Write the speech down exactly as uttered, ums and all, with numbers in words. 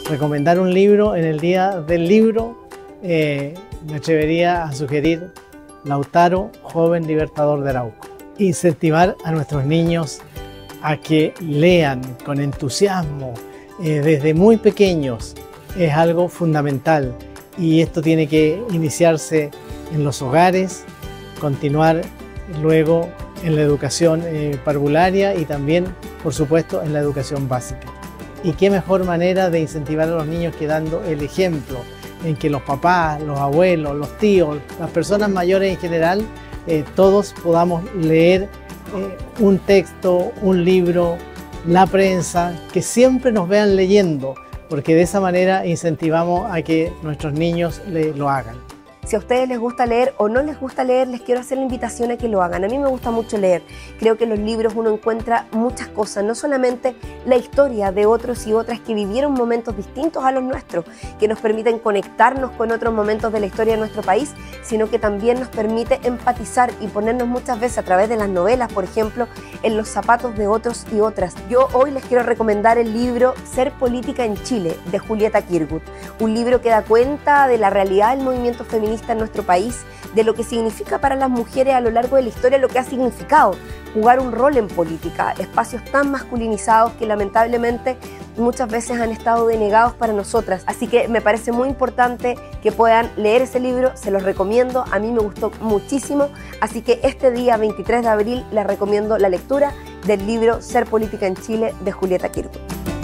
recomendar un libro en el Día del Libro, eh, me atrevería a sugerir Lautaro, joven libertador de Arauco. Incentivar a nuestros niños a que lean con entusiasmo eh, desde muy pequeños es algo fundamental, y esto tiene que iniciarse en los hogares, continuar luego en la educación eh, parvularia y también, por supuesto, en la educación básica. Y qué mejor manera de incentivar a los niños que dando el ejemplo, en que los papás, los abuelos, los tíos, las personas mayores en general, eh, todos podamos leer eh, un texto, un libro, la prensa, que siempre nos vean leyendo, porque de esa manera incentivamos a que nuestros niños le, lo hagan. Si a ustedes les gusta leer o no les gusta leer, les quiero hacer la invitación a que lo hagan. A mí me gusta mucho leer. Creo que en los libros uno encuentra muchas cosas, no solamente la historia de otros y otras que vivieron momentos distintos a los nuestros, que nos permiten conectarnos con otros momentos de la historia de nuestro país, sino que también nos permite empatizar y ponernos muchas veces a través de las novelas, por ejemplo, en los zapatos de otros y otras. Yo hoy les quiero recomendar el libro Ser Política en Chile, de Julieta Kirgut, un libro que da cuenta de la realidad del movimiento feminista en nuestro país, de lo que significa para las mujeres a lo largo de la historia, lo que ha significado jugar un rol en política, espacios tan masculinizados que lamentablemente muchas veces han estado denegados para nosotras. Así que me parece muy importante que puedan leer ese libro, se los recomiendo, a mí me gustó muchísimo, así que este día veintitrés de abril les recomiendo la lectura del libro Ser Política en Chile de Julieta Kirgut.